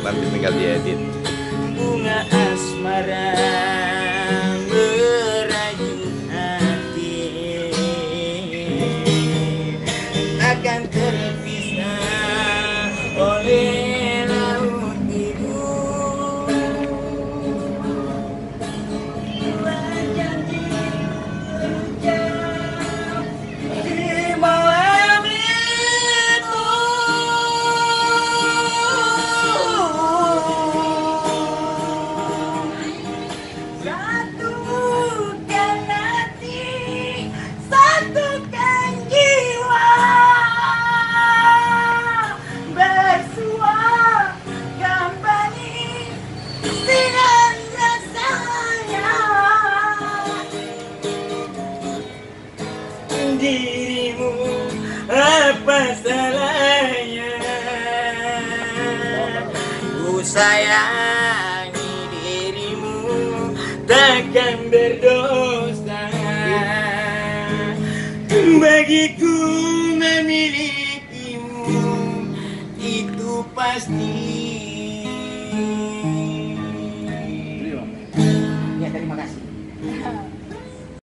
nanti tinggal diedit. Bunga asmara merayu hati akan terpisah oleh laut biru. Janji ucap di malam itu. Satukan hati, satukan jiwa, bersua kembali dengan rasanya. Dirimu apa salahnya? Ku sayangi dirimu, takkan berdosa. Bagiku memilikimu itu pasti.